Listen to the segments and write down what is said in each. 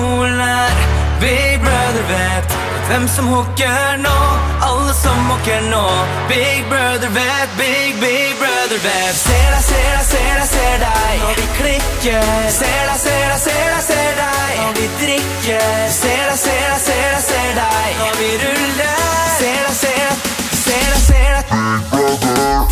alkoholen er. Big brother vet hvem som hooker nå, alle som hooker nå. Big brother vet, big brother vet. Ser deg, ser deg, ser deg, ser deg når vi klikker. Ser deg, ser deg, ser deg, ser deg når vi drikker. Ser deg, ser deg, ser deg, ser deg når vi ruller. Ser deg, ser deg, ser deg, ser deg Big brother.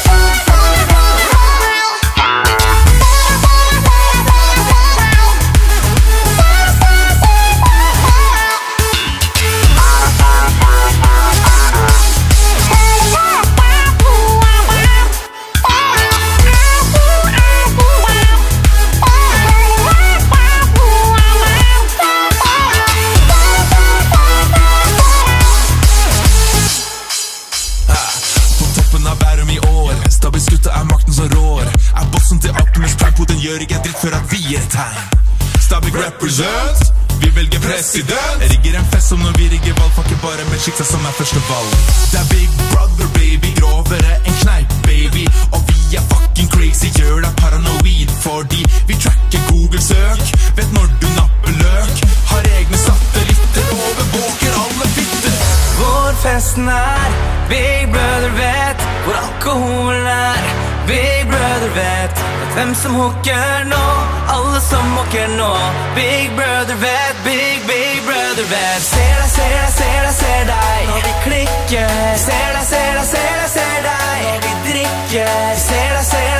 Gjør ikke dritt før at vi tegn. Stabekk represent, vi velger president. Rigger en fest som når vi rigger valg, fucker bare med skiksa som første valg. Det big brother baby, grovere en kneip baby. Og vi fucking crazy, gjør deg paranoid fordi vi tracker Google-søk. Vet når du napper løk, har egne satelitter, overvåker alle fitter. Hvor festen big brother vet hvor alkoholen big brother vet hvem som hooker nå, alle som hooker nå. Big brother vet, big brother vet. Ser deg, ser deg, ser deg, ser deg når vi klikker. Ser deg, ser deg, ser deg, ser deg når vi drikker. Ser deg, ser deg